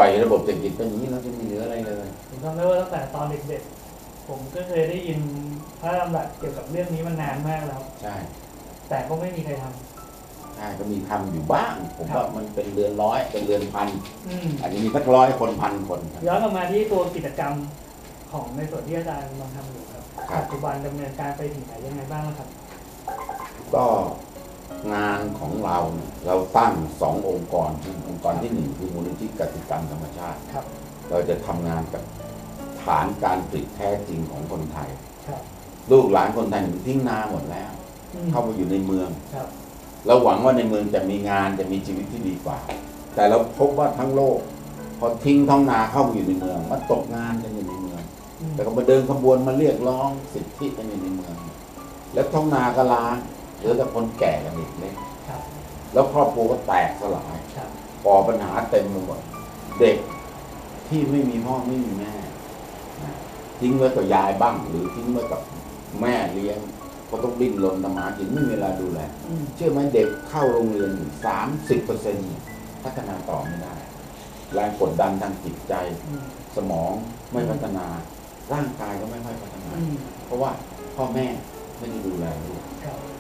อยระบบเศรษฐกิจเป็นอย่างนี้เราจะไม่เหลืออะไรเลยผมจำได้ว่าตั้งแต่ตอนเด็กๆผมก็เคยได้ยินพระดำรัสเกี่ยวกับเรื่องนี้มานานมากแล้วใช่แต่ก็ไม่มีใครทำใช่ก็มีทำอยู่บ้างผมว่ามันเป็นเรือนร้อยเป็นเรือนพันอันนี้มีสัก100 คน1,000 คนย้อนกลับมาที่ตัวกิจกรรมของในส่วนที่อาจารย์กำลังทำอยู่ครับปัจจุบันดำเนินการไปถึงไหนยังไงบ้างครับก็งานของเราเนี่ยเราตั้ง2 องค์กรองค์กรที่1คือมูลนิธิกสิกรรมธรรมชาติเราจะทำงานกับฐานการผลิตแท้จริงของคนไทยลูกหลานคนไทยมันทิ้งนาหมดแล้วเข้ามาอยู่ในเมืองเราหวังว่าในเมืองจะมีงานจะมีชีวิตที่ดีกว่าแต่เราพบว่าทั้งโลกพอทิ้งท้องนาเข้ามาอยู่ในเมืองมันตกงานกันอยู่ในเมืองแต่ก็มาเดินขบวนมาเรียกร้องสิทธิกันอยู่ในเมืองแล้วท้องนาก็ล้างเหลือแต่คนแก่กับเด็กเล็กแล้วครอบครัวก็แตกสลายก่อปัญหาเต็มไปหมดเด็กที่ไม่มีพ่อไม่มีแม่ทิ้งไว้กับยายบ้างหรือทิ้งไว้กับแม่เลี้ยงก็ต้องดิ้นรนทำมาหากินไม่มีเวลาดูแลเชื่อไหมเด็กเข้าโรงเรียน 30% พัฒนาต่อไม่ได้แรงกดดันทางจิตใจสมองไม่พัฒนาร่างกายก็ไม่ค่อยพัฒนาเพราะว่าพ่อแม่ไม่ได้ดูแลลูก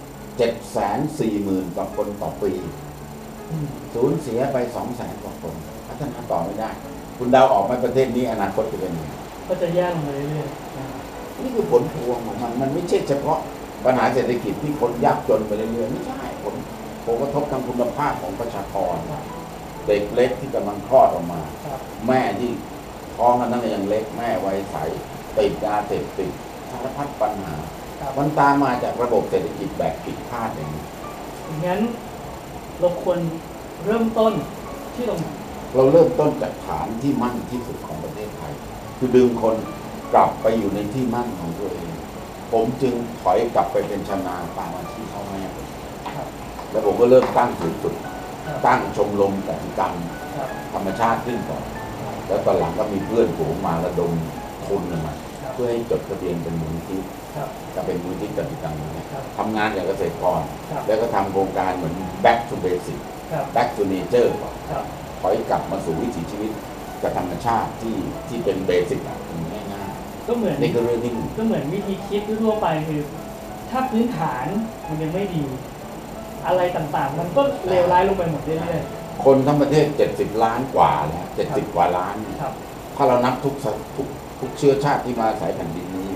740,000 กว่าคนต่อปีสูญเสียไป 200,000 กว่าคนพัฒนาต่อไม่ได้คุณเดาออกไหมประเทศนี้อนาคตจะเป็นยังไงก็จะแย่ลงไปเรื่อยๆนี่คือผลพวงของมันไม่ใช่เฉพาะปัญหาเศรษฐกิจที่คนยากจนไปเรื่อยๆไม่ใช่ผลกระทบทางคุณภาพของประชากรเด็กเล็กที่กำลังคลอดออกมาแม่ที่ท้องกันตั้งแต่ยังเล็กแม่วัยใสติดยาเสพติดสารพัดปัญหามันตามมาจากระบบเศรษฐกิจแบบผิดพลาดอย่างนี้งั้นเราควรเริ่มต้นที่ตรงไหนเราเริ่มต้นจากฐานที่มั่นที่สุดของประเทศไทยคือดึงคนกลับไปอยู่ในที่มั่นของตัวเองผมจึงถอยกลับไปเป็นชาวนาตามอาชีพพ่อแม่แล้วผมก็เริ่มตั้งศูนย์ฝึกตั้งชมรมกสิกรรมธรรมชาติขึ้นก่อนแล้วตอนหลังก็มีเพื่อนฝูงมาระดมทุนมาเพื่อให้จดทะเบียนเป็นมูลนิธิจะเป็นมูลนิธิกสิกรรมทำงานอย่างเกษตรกรแล้วก็ทำโครงการเหมือน back to basic back to nature ถอยกลับมาสู่วิถีชีวิตกับธรรมชาติที่เป็นเบสิกง่ายๆก็เหมือนนี่ก็เรื่องที่ก็เหมือนวิธีคิดทั่วไปคือถ้าพื้นฐานมันยังไม่ดีอะไรต่างๆมันก็เลวร้ายลงไปหมดเรื่อยๆคนทั้งประเทศ70 ล้านกว่าแล้ว70 กว่าล้านถ้าเรานับทุกเชื้อชาติที่มาอาศัยแผ่นดินนี้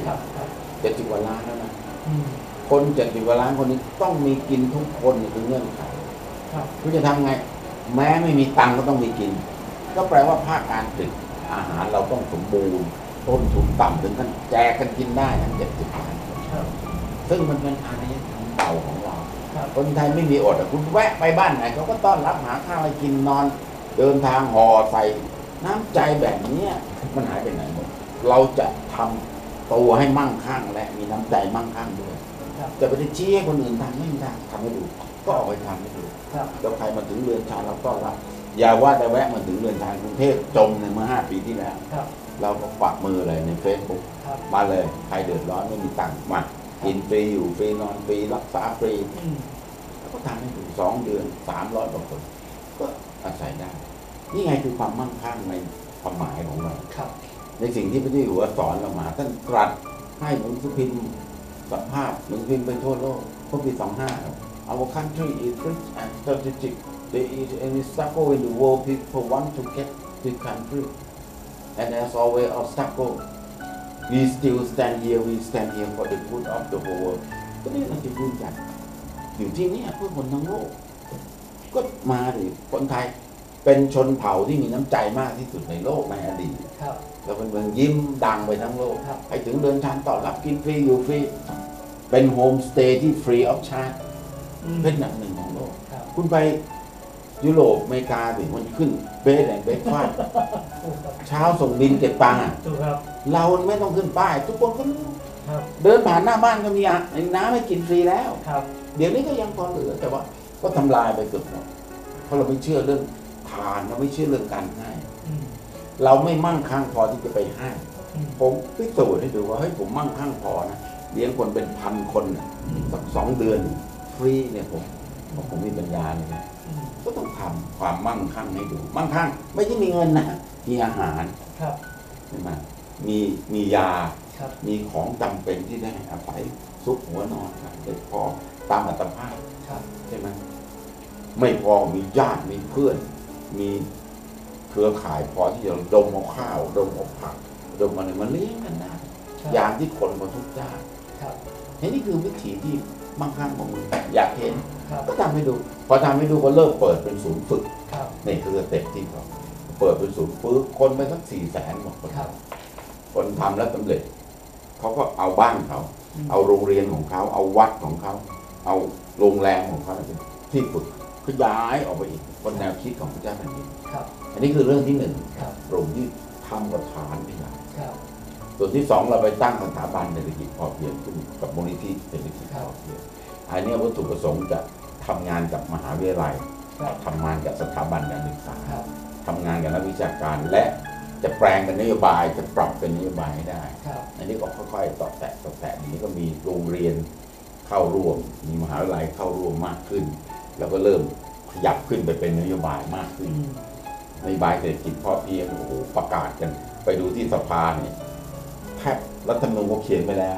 70 กว่าล้านแล้วนะคน70 กว่าล้านคนนี้ต้องมีกินทุกคนคือเงื่อนไขคุณจะทำไงแม้ไม่มีตังก็ต้องมีกินก็แปลว่าภาคการผลิตอาหารเราต้องสมบูรณ์ต้นทุนต่ำถึงขั้นแจกกันกินได้ทั้ง70 ล้านซึ่งมันเป็นอารยธรรมเก่าของเราคนไทยไม่มีอดคุณแวะไปบ้านไหนเขาก็ต้อนรับหาข้าวให้กินนอนเดินทางห่อใส่น้ำใจแบบนี้มันหายไปไหนหมดเราจะทำตัวให้มั่งคั่งและมีน้ำใจมั่งคั่งด้วยจะไปชี้ให้คนอื่นทำไม่ได้ทำให้ดูก็ออกไปทำให้ดูแล้วใครมาถึงเรือนชานเราต้อนรับอย่าว่าแต่แวะมาถึงเรือนชานกรุงเทพจมในเมื่อ5 ปีที่แล้วเราก็ปักมือเลยใน Facebook มาเลยใครเดือดร้อนไม่มีตังค์มากินฟรีอยู่ฟรีนอนฟรีรักษาฟรีแล้วก็ทำให้ถึง2 เดือน300 กว่าคนก็อาศัยได้นี่ไงคือความมั่งคั่งในความหมายของเราในสิ่งที่พระเจ้าอยู่หัวสอนเรามาท่านตรัสให้หนังสือพิมพ์สัมภาษณ์หนังสือพิมพ์ไปทั่วโลกเมื่อปี 25 Our country is rich and strategic. There is any struggle in the world. People want to get this country, and there's always a struggle. We still stand here. We stand here for the good of the whole world. ก็นี่เราจะยืนยันอยู่ที่นี่เพื่อคนทั้งโลกก็มาดิคนไทยเป็นชนเผ่าที่มีน้ำใจมากที่สุดในโลกในอดีตเราเป็นเมืองยิ้มดังไปทั้งโลกไปถึงเดินทางต้อนรับกินฟรีอยู่ฟรีเป็นโฮมสเตย์ที่ฟรีออฟชาร์จเป็นหนึ่งของโลกคุณไปยุโรปอเมริกาดิมันขึ้นเบสแอนด์เบรคฟาสต์เช้าส่งบินเก็บตังค์เราไม่ต้องขึ้นป้ายทุกคนก็เดินผ่านหน้าบ้านก็มีน้ำให้กินฟรีแล้วเดี๋ยวนี้ก็ยังพอเหลือแต่ว่าก็ทำลายไปเกือบหมดเพราะเราไม่เชื่อเรื่องทานเราไม่เชื่อเรื่องการให้เราไม่มั่งคั่งพอที่จะไปให้ผมพิสูจน์ให้ดูว่าเฮ้ยผมมั่งคั่งพอนะเลี้ยงคนเป็น1,000 คนสัก2 เดือนฟรีเนี่ยผมมีปัญญาเลยนะก็ต้องทำความมั่งคั่งให้ดูมั่งคั่งไม่ใช่มีเงินนะมีอาหารใช่ไหมมียามีของจำเป็นที่ได้อาศัยซุกหัวนอนกันเด็กพอตามอัตภาพใช่ไหมไม่พอมีญาติมีเพื่อนมีเครือข่ายพอที่จะดมเอาข้าวดมเอาผักดมอะไรมาเลี้ยงกันได้ยามที่คนมาทุกข์ยากนี่คือวิถีที่มั่งคั่งของมึงอยากเห็นก็ทำให้ดูพอทำให้ดูก็เริ่มเปิดเป็นศูนย์ฝึกนี่คือสเต็ปที่เขาเปิดเป็นศูนย์ฝึกคนไปสัก400,000หมดคนทำแล้วสำเร็จเขาก็เอาบ้านเขาเอาโรงเรียนของเขาเอาวัดของเขาเอาโรงแรมของเขาที่ฝึกขยายออกไปอีกคนแนวคิดของพระเจ้าแผ่นดินอันนี้คือเรื่องที่1กลุ่มที่ทำกับฐานไม่ได้ส่วนที่2เราไปตั้งสถาบันเศรษฐกิจพอเพียงขึ้นกับมูลนิธิเศรษฐกิจพอเพียงอันนี้วัตถุประสงค์จะทำงานกับมหาวิทยาลัยทำงานกับสถาบันการศึกษาทำงานกับนักวิชาการและจะแปลงเป็นนโยบายจะปรับเป็นนโยบายให้ได้อันนี้ก็ค่อยๆต่อแตะนี้ก็มีโรงเรียนเข้าร่วมมีมหาวิทยาลัยเข้าร่วมมากขึ้นแล้วก็เริ่มขยับขึ้นไปเป็นนโยบายมากขึ้นนโยบายเศรษฐกิจพอเพียงโอ้โหประกาศกันไปดูที่สภาเนี่ยแทบรัฐธรรมนูญก็เขียนไปแล้ว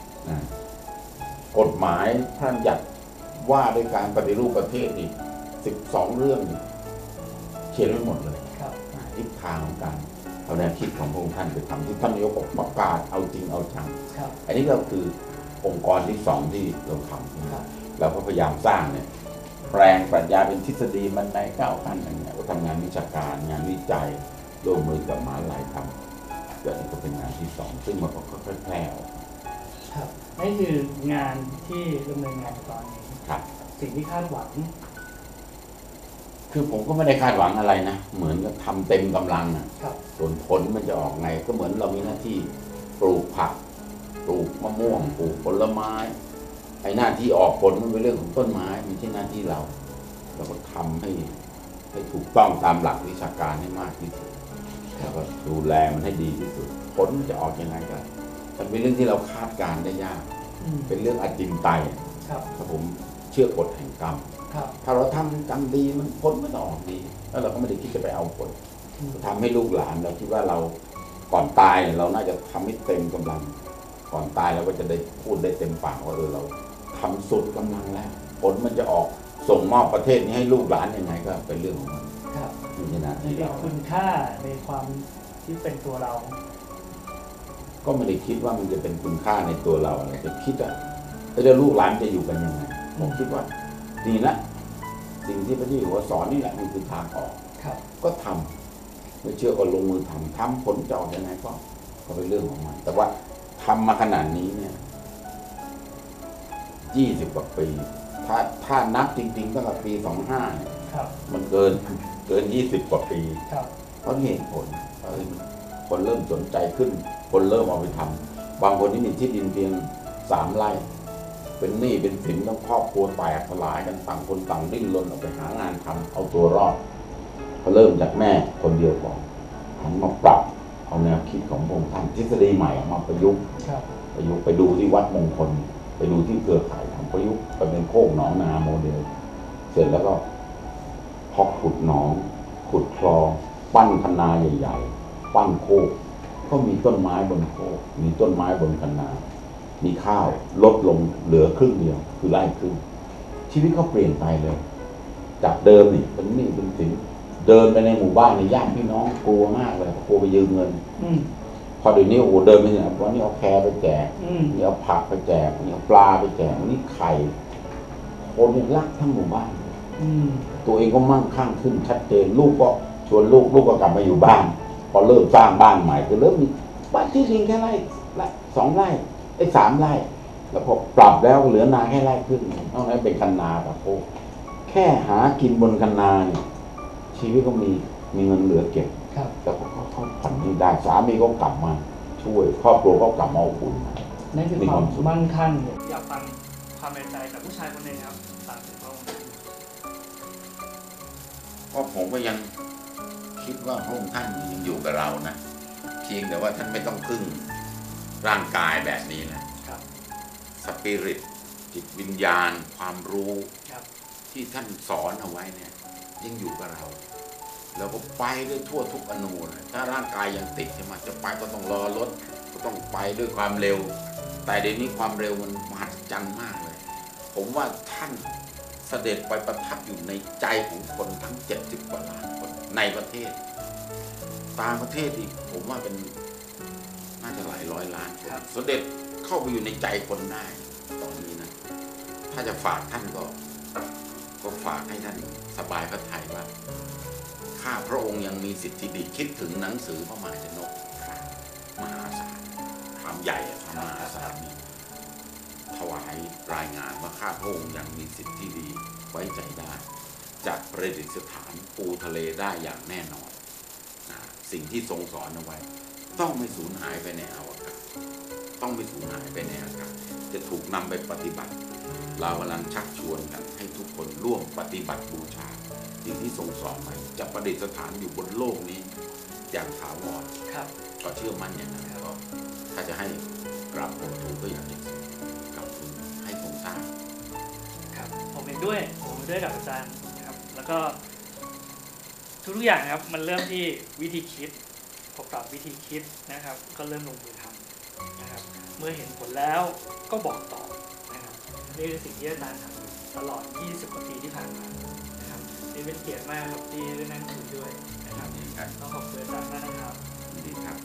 กฎหมายท่านอยากว่าด้วยการปฏิรูปประเทศอีก12 เรื่องเขียนไว้หมดเลยทิศทางของการเอาแนวคิดของพระองค์ท่านไปทำที่ท่านนายกประกาศเอาจริงเอาจังอันนี้ก็คือองค์กรที่2ที่เราทำเราก็พยายามสร้างเนี่ยแปลงปรัชญาเป็นทฤษฎีบันได9 ขั้นอะไรเนี่ยทำงานวิชาการงานวิจัยร่วมมือกับมหาวิทยาลัยทำก็นี่ก็เป็นงานที่2ซึ่งมันก็ค่อยๆแพร่ออกนี่คืองานที่ดำเนินงานตอนนี้สิ่งที่คาดหวังคือผมก็ไม่ได้คาดหวังอะไรนะเหมือนกับทำเต็มกำลังอ่ะส่วนผลมันจะออกไงก็เหมือนเรามีหน้าที่ปลูกผักปลูกมะม่วงปลูกผลไม้ไอ้หน้าที่ออกผลมันเป็นเรื่องของต้นไม้ไม่ใช่หน้าที่เราก็ทำให้ถูกต้องตามหลักวิชาการให้มากที่สุดแล้วก็ดูแลมันให้ดีที่สุดผลจะออกยังไงก็มันเป็นเรื่องที่เราคาดการได้ยากเป็นเรื่องอจินไตยถ้าผมเชื่อกฎแห่งกรรมถ้าเราทำกรรมดีมันผลมันออกดีแล้วเราก็ไม่ได้คิดจะไปเอาผลทำให้ลูกหลานเราคิดว่าเราก่อนตายเราน่าจะทำให้เต็มกำลังก่อนตายเราก็จะได้พูดได้เต็มปากว่าเราทำสุดกำลังแล้วผลมันจะออกส่งมอบประเทศนี้ให้ลูกหลานยังไงก็เป็นเรื่องของมันนี่ขนาดที่เราคุณค่าในความที่เป็นตัวเราก็ไม่ได้คิดว่ามันจะเป็นคุณค่าในตัวเราอะไรจะคิดว่าแล้วลูกหลานจะอยู่กันยังไงผมคิดว่าดีนะสิ่งที่พระเจ้าอยู่หัวสอนนี่แหละมันคือทางออกก็ทำไม่เชื่อก็ลงมือทำผลจะออกยังไงก็เป็นเรื่องของมันแต่ว่าทำมาขนาดนี้เนี่ย20 กว่าปีถ้านับจริงๆตั้งแต่ปี25เนี่ยมันเกิน20 กว่าปีเพราะเห็นผลคนเริ่มสนใจขึ้นคนเริ่มเอาไปทำบางคนที่มีที่ดินเพียง3 ไร่เป็นหนี้เป็นสินต้องครอบครัวแตกสลายกันต่างคนต่างดิ้นรนออกไปหางานทำเอาตัวรอดเขาเริ่มจากแม่คนเดียวก่อนหันมาปรับเอาแนวคิดของพระองค์ท่านทฤษฎีใหม่มาประยุกต์ไปดูที่วัดมงคลไปดูที่เครือข่ายทำประยุกต์ไปเป็นโคกหนองนาโมเดลเสร็จแล้วก็พอขุดหนองขุดคลองปั้นคันนาใหญ่ๆปั้นโคกก็มีต้นไม้บนโคกมีต้นไม้บนคันนามีข้าวลดลงเหลือครึ่งเดียวคือไร่ครึ่งชีวิตเขาเปลี่ยนไปเลยจากเดิมนี่เป็นหนี้เป็นสินเดินไปในหมู่บ้านในญาติพี่น้องกลัวมากเลยกลัวไปยืมเงินพอเดี๋ยวนี้โอ้เดินไปเนี่ยวันนี้เอาแคร์ไปแจกนี่เอาผักไปแจกนี่เอาปลาไปแจกวันนี้ไข่คนรักทั้งหมู่บ้านตัวเองก็มั่งคั่งขึ้นชัดเจนลูกก็ชวนลูกก็กลับมาอยู่บ้านพอเริ่มสร้างบ้านใหม่คือเริ่มมีบ้านที่ดินแค่ไร่2 ไร่3 ไร่แล้วพอปรับแล้วเหลือนาแค่ไร่ครึ่งนอกนั้นเป็นคันนาแต่โคแค่หากินบนคันนาเนี่ยชีวิตก็มีเงินเหลือเก็บแต่เขาผ่อนที่ได้สามีก็กลับมาช่วยครอบครัวก็กลับมาอบอุ่นนั่นคือความมั่งคั่งอยากฟังความในใจจากผู้ชายคนหนึ่งครับฝากถึงพระองค์เพราะผมก็ยังคิดว่าพระองค์ท่านยังอยู่กับเรานะเพียงแต่ว่าท่านไม่ต้องพึ่งร่างกายแบบนี้นะสปิริตจิตวิญญาณความรู้ที่ท่านสอนเอาไว้เนี่ยยังอยู่กับเราแล้วก็ไปด้วยทั่วทุกอนูนะถ้าร่างกายยังติดใช่ไหมจะไปก็ต้องรอรถก็ต้องไปด้วยความเร็ว แต่เดี๋ยวนี้ความเร็วมันมหัศจรรย์มากเลย ผมว่าท่านเสด็จไปประทับอยู่ในใจของคนทั้ง70 กว่าล้านคนในประเทศต่างประเทศอีกผมว่าเป็นน่าจะหลายร้อยล้านคนเสด็จเข้าไปอยู่ในใจคนได้ตอนนี้นะถ้าจะฝากท่านก็ฝากให้ท่านสบายพระทัยว่าข้าพระองค์ยังมีสิทธิดีคิดถึงหนังสือพระมหาชนกมหาศาลความใหญ่ความมหาศาลนี้ถวายรายงานว่าข้าพระองค์ยังมีสิทธิดีไว้ใจได้จัดประดิษฐานปูทะเลได้อย่างแน่นอนสิ่งที่ทรงสอนเอาไว้ต้องไม่สูญหายไปในอวกาศต้องไม่สูญหายไปในอากาศจะถูกนำไปปฏิบัติเรากำลังชักชวนกันให้ทุกคนร่วมปฏิบัติบูชาสิ่งที่ทรงสอนไว้จะประดิษฐานอยู่บนโลกนี้อย่างถาวรก็เชื่อมั่นอย่างนั้นก็ถ้าจะให้กราบผมถูกก็อย่างนี้กราบคุณให้ทรงสร้างครับผมเห็นด้วยกับอาจารย์ครับแล้วก็ทุกอย่างครับมันเริ่มที่วิธีคิดพอปรับวิธีคิดนะครับก็เริ่มลงมือทำนะครับเมื่อเห็นผลแล้วก็บอกต่อนะครับนี่คือสิ่งที่อาจารย์ทำตลอด20 กว่าปีที่ผ่านมานะครับนี่เป็นเกียรติมากครับที่ได้นั่งคุยด้วยนะครับต้องขอบคุณอาจารย์มากนะครับดีครับ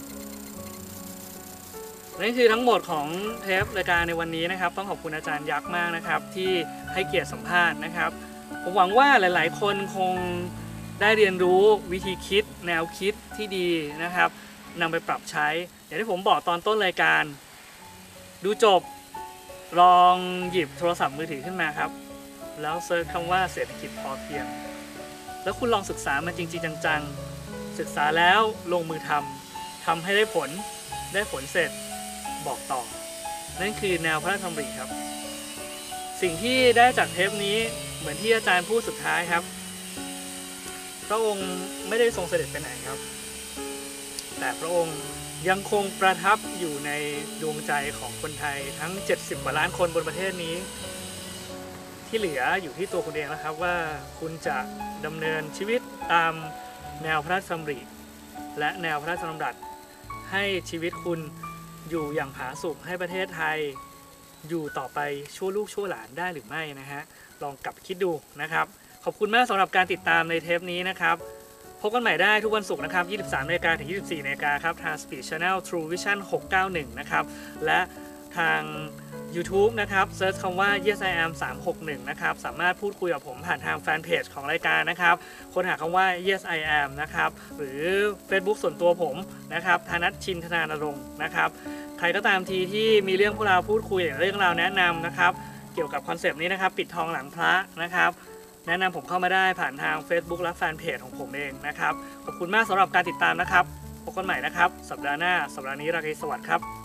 นั่นคือทั้งหมดของเทปรายการในวันนี้นะครับต้องขอบคุณอาจารย์ยักษ์มากนะครับที่ให้เกียรติสัมภาษณ์นะครับผมหวังว่าหลายๆคนคงได้เรียนรู้วิธีคิดแนวคิดที่ดีนะครับนำไปปรับใช้อย่างที่ผมบอกตอนต้นรายการดูจบลองหยิบโทรศัพท์มือถือขึ้นมาครับแล้วเซิร์ชคำว่าเศรษฐกิจพอเพียงแล้วคุณลองศึกษามันจริงๆจังๆศึกษาแล้วลงมือทำให้ได้ผลเสร็จบอกต่อนั่นคือแนวพระราชดำริครับสิ่งที่ได้จากเทปนี้เหมือนที่อาจารย์พูดสุดท้ายครับพระองค์ไม่ได้ทรงเสด็จไปไหนครับแต่พระองค์ยังคงประทับอยู่ในดวงใจของคนไทยทั้ง70 กว่าล้านคนบนประเทศนี้ที่เหลืออยู่ที่ตัวคุณเองแล้วครับว่าคุณจะดำเนินชีวิตตามแนวพระราชดำริและแนวพระราชดำรัสให้ชีวิตคุณอยู่อย่างผาสุกให้ประเทศไทยอยู่ต่อไปชั่วลูกชั่วหลานได้หรือไม่นะฮะลองกลับคิดดูนะครับขอบคุณมากสำหรับการติดตามในเทปนี้นะครับพบกันใหม่ได้ทุกวันศุกร์นะครับ 23 น.ถึง 24 น.ครับทาง Speed Channel True Vision 691 นะครับและทาง YouTube นะครับเซิร์ชคำว่า Yes I Am 361 นะครับสามารถพูดคุยกับผมผ่านทางแฟนเพจของรายการนะครับค้นหาคำว่า Yes I Am นะครับหรือ Facebook ส่วนตัวผมนะครับธนัทชินธนานรงค์นะครับใครก็ตามทีที่มีเรื่องพวกเราพูดคุยเรื่องราวแนะนำนะครับเกี่ยวกับคอนเซปต์นี้นะครับปิดทองหลังพระนะครับแนะนำผมเข้ามาได้ผ่านทาง Facebook และแฟนเพจของผมเองนะครับขอบคุณมากสำหรับการติดตามนะครับพบกันใหม่นะครับสัปดาห์หน้าสัปดาห์นี้ราตรีสวัสดิ์ครับ